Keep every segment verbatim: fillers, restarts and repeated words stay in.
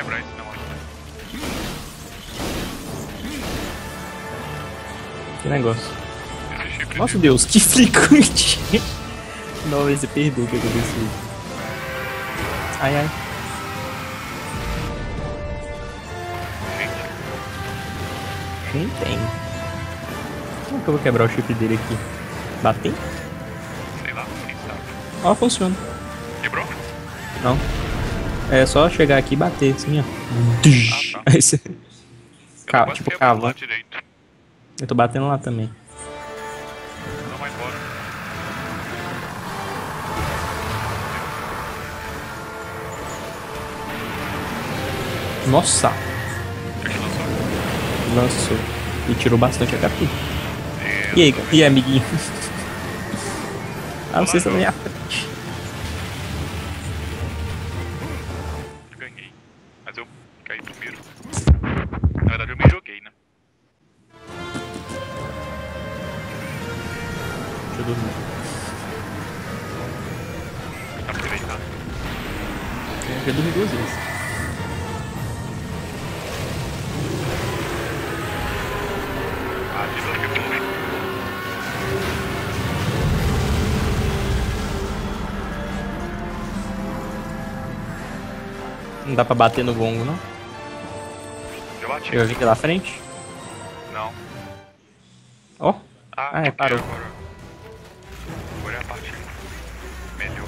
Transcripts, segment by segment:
quebrar isso não. Que negócio. Esse chifre Nossa de... Deus, que flicante. Não, você perdeu o que aconteceu. Ai, ai. Nem tem. Como que eu vou quebrar o chifre dele aqui? Bater? Sei lá, quem sabe. Ó, funciona. Quebrou? Não. É só chegar aqui e bater, assim, ó. Ah, tá. Aí você... Eu Ca... quase Tipo, quebrei do cava. lado direito. Eu tô batendo lá também. Não vai embora. Nossa! Deixa eu lançar. Lançou. E tirou bastante H P. É, E aí, eu tô e aí, amiguinho? Ah, Olá, vocês estão na minha João. frente. Ganhei. Mas eu caí primeiro. Na verdade eu me joguei, né? Deixa eu dormir. Aproveitar. Eu já dormi duas vezes. Ah, de novo que eu pulei. Não dá pra bater no gongo, não? Eu bati. Eu vim aqui na frente. Não. Ó. Ah, Ah, é, porque parou. Agora, agora é a parte melhor.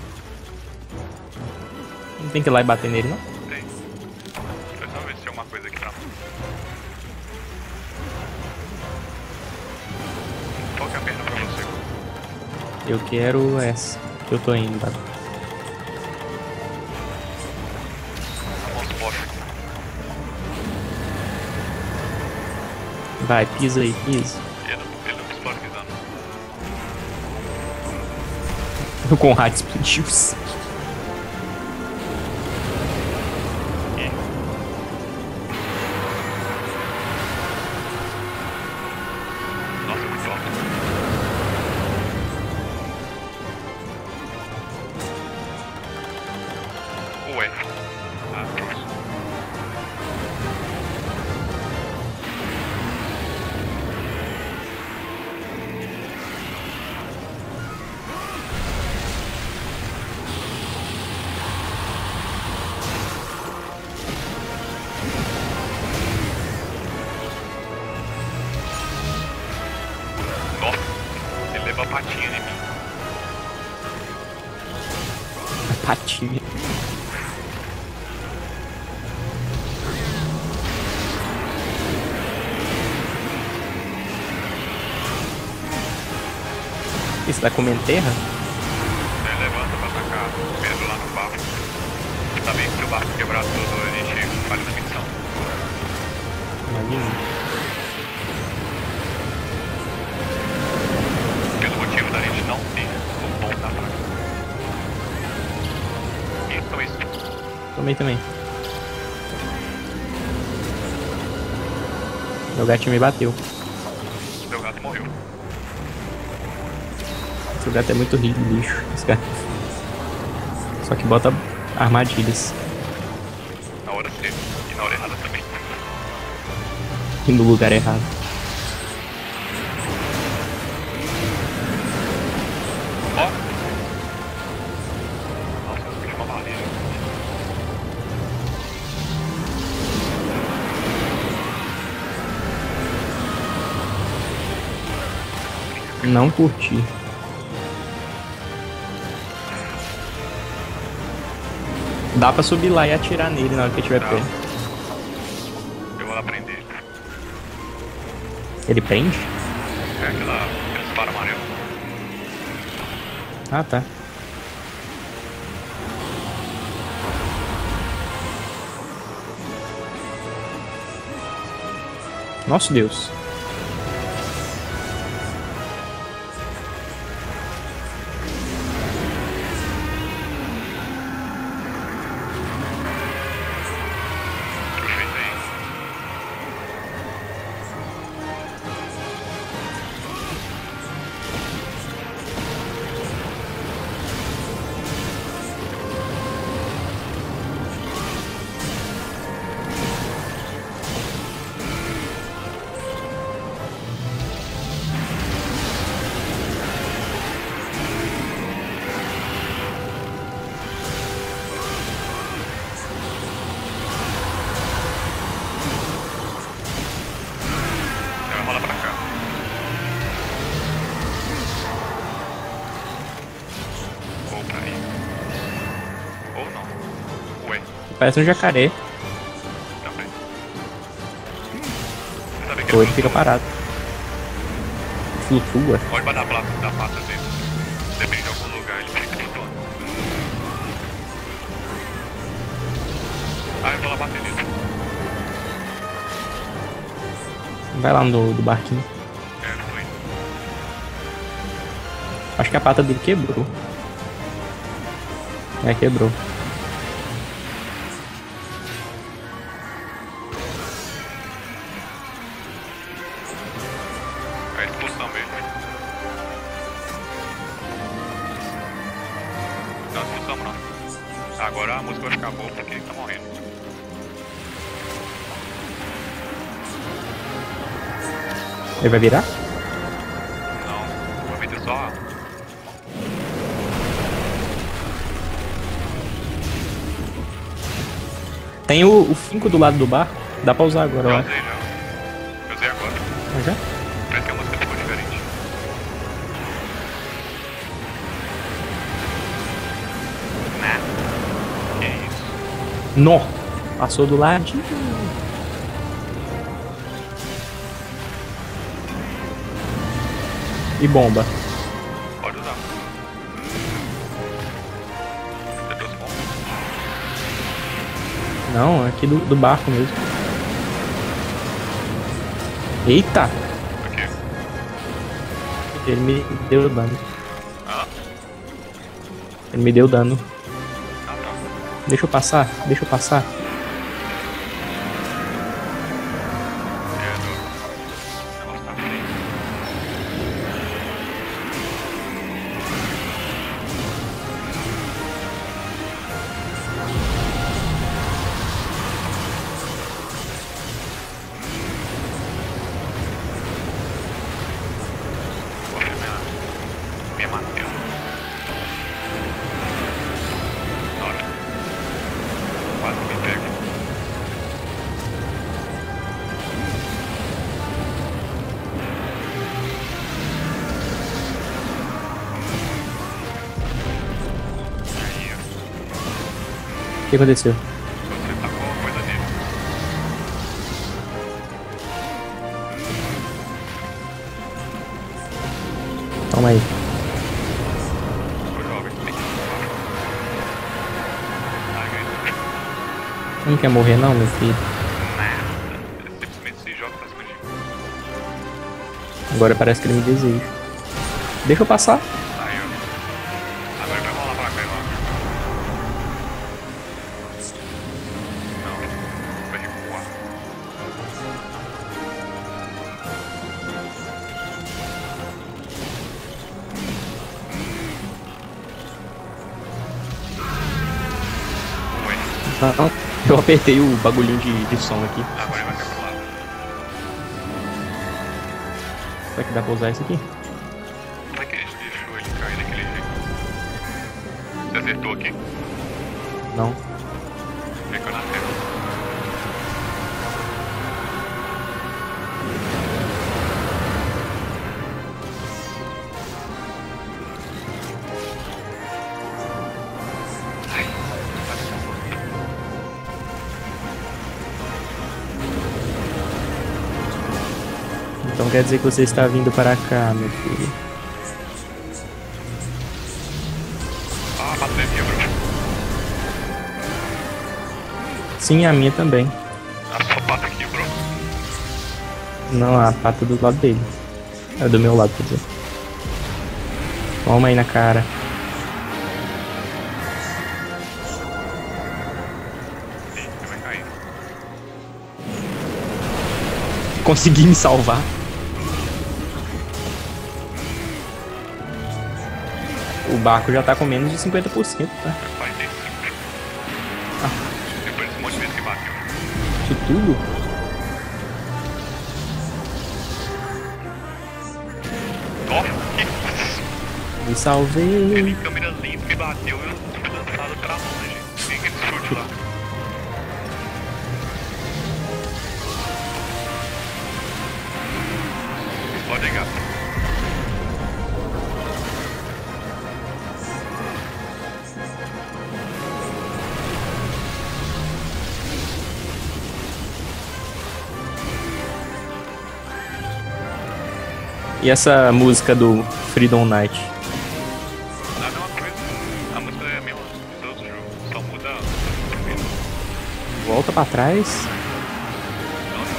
Não tem que ir lá e bater nele, não? Tem. Deixa eu só ver se tem uma coisa aqui pra mim. Qual que é a perna pra você? Eu quero essa. Que eu tô indo, tá? Vamos embora. Vai, pisa aí, pisa. Ele não, ele não explode pisando. O Conrad explodiu. Ih. Nossa, muito alto. Ué. Ah, trouxe. Nossa, ele leva a patinha em mim. A patinha. E você tá comendo terra? Ele levanta pra atacar Pedro lá no barco. Tá bem que se o barco quebrar tudo, a gente falha na missão. Imagina. Pelo motivo da gente não ter o bom da faca. Então é isso. Tomei também. Meu gatinho me bateu. Meu gato morreu. Esse gato é muito rico, lixo. Esse gato. Só que bota armadilhas. Na hora certa e na hora errada também. E no lugar errado. Ó! Nossa, eu fiz uma baleia. Não curti. Dá pra subir lá e atirar nele na hora que eu estiver Tá. perto. Eu vou lá prender. Ele prende? É aquela. aquele disparo amarelo. Ah, tá. Nosso Deus. Perfeito aí. Parece um jacaré. Também. Você sabe que Ou ele ele fica parado. Flutua. pode bater a placa da pata dele. Depende de algum lugar, ele fica flutuando. Ah, eu vou lá bater nele. Vai lá no do barquinho. É, foi. Acho que a pata dele quebrou. É, quebrou. É a expulsão mesmo. Não, expulsão não. Agora a música vai ficar boa porque ele tá morrendo. Ele vai virar? Não, vou meter só a... Tem o, o finco do lado do barco. Dá pra usar agora, eu Já acho. usei já. Eu usei agora. Ah, já? Parece que a música ficou diferente. Né? Que isso? Nó! Passou do ladinho. E bomba. Pode usar. Você trouxe bom? Não, aqui do, do barco mesmo. Eita! Aqui. Ele me deu dano. Ah, Ele me deu dano. ah tá. Deixa eu passar, deixa eu passar. É do... O negócio tá feio. Poxa, minha... Minha Matheus. Nossa. Quase me pega. Aí, ó. O que aconteceu? Você tacou a coisa nele. Toma aí. Ô, jovem, tem que salvar. Ai, ganhei. Você não quer morrer não, meu filho? Nada. Ele simplesmente se joga pra cima de mim. Agora parece que ele me deseja. Deixa eu passar. Aí, ó. Agora vai rolar pra cá, ó. Não. Vai recuar. Foi. Ah, eu apertei o bagulhinho de, de som aqui. Agora ele vai cair pro lado. Será que dá pra usar isso aqui? Como é que a gente deixou ele cair daquele jeito? Você acertou aqui? Não. Ficou na terra. Ai, vai ficar morto. Então quer dizer que você está vindo para cá, meu filho. Ah, bateu aqui, bro. Sim, a minha também. A sua pata aqui, bro. Não, a pata do lado dele. É do meu lado, quer dizer. Toma aí na cara. Ih, você vai cair. Consegui me salvar. O barco já tá com menos de cinquenta por cento, tá? quarenta e cinco. Ah. Depois desse monte de vezes que bateu. Isso tudo? Ó, Me salvei. ele em câmera lenta me bateu e eu fui lançado pra longe. Tem aquele chute lá. Pode ligar. E essa música do Freedom Night? É a mesma coisa. A música é a mesma dos outros jogos. Só muda o primeiro. Volta pra trás. Não, não.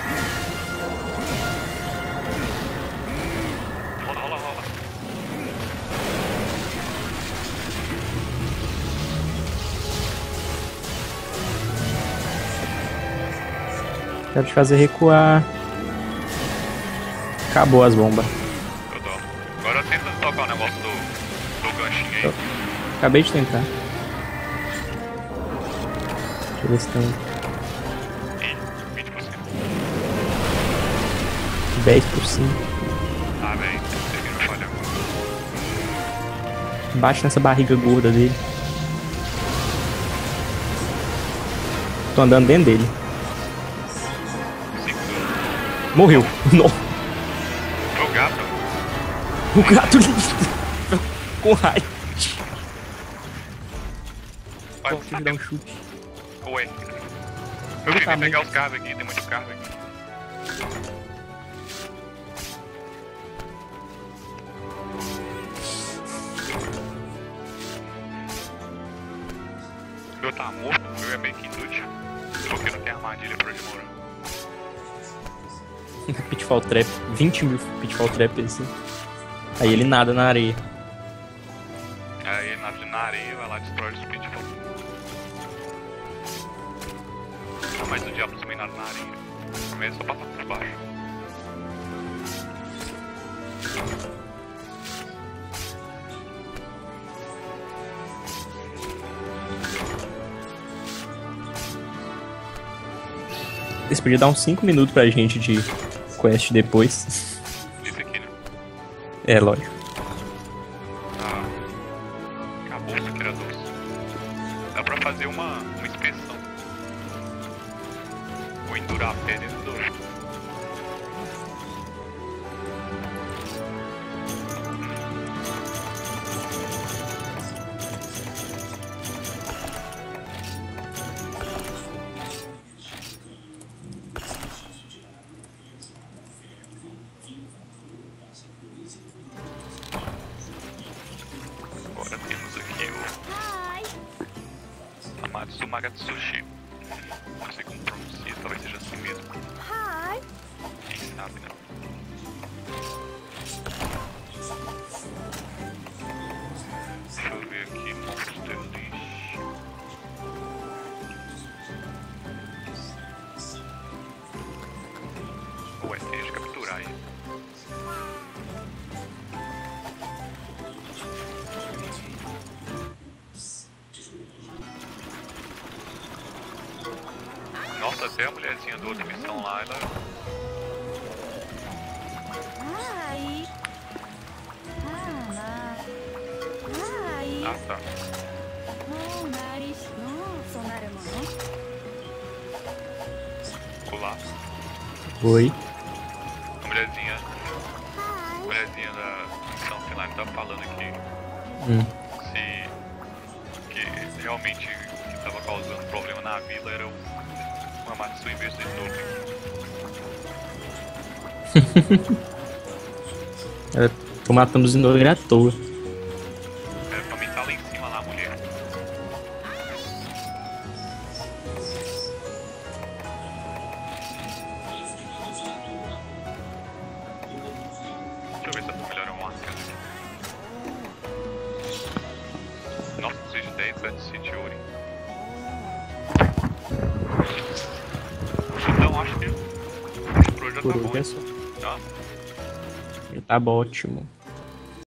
Rola, rola, rola. Quero te fazer recuar. Acabou as bombas. Eu dou. Agora tenta tocar o negócio do, do ganchinho aí. Acabei de tentar. Deixa eu ver se tem Ih, vinte por cento. dez por cento. Ah, velho. Você que não falhou. Bate nessa barriga gorda dele. Tô andando dentro dele. cinco. Morreu. Não. Foi o gato. O gato com raiva. Vai, Deixa eu dar um chute. Ué. Eu Ele queria tá pegar muito- os carros aqui, tem muito carro aqui. Eu tá morto, eu é meio que inútil. Porque não tem armadilha pra onde morar. Pitfall Trap. vinte mil Pitfall Trap assim. Aí ele nada na areia. Aí ele nada na areia, vai lá e destrói os pitfall. Não, mas o diabo também nada na areia. Começa só passar por baixo. Eles podiam dar uns cinco minutos pra gente de quest depois. Esse aqui, né? É, lógico. Ah, acabou isso aqui era doce. Dá pra fazer uma, uma inspeção. Vou endurar a pele dentro do... Agora temos aqui o Amatsu Magatsushi. Não sei como pronuncia, talvez seja assim mesmo. Quem sabe, não. Deixa eu ver aqui, Monster List. Ué, deixa eu capturar aí. Nossa, até a mulherzinha do outra missão lá, ela... Ah, tá. Olá. Oi. A mulherzinha... A mulherzinha da missão final tá falando aqui Hum. se... que realmente o que tava causando problema na vila era o... o Amatsu investidor. Eu tô matando os Indogre à toa. Era também tá lá em cima lá a mulher. Deixa eu ver se essa melhor é uma arca. Nossa, precisa de dez antes de Yuri. Então acho que o projeto Por tá hoje bom. é só. Tá? Ele tá ótimo.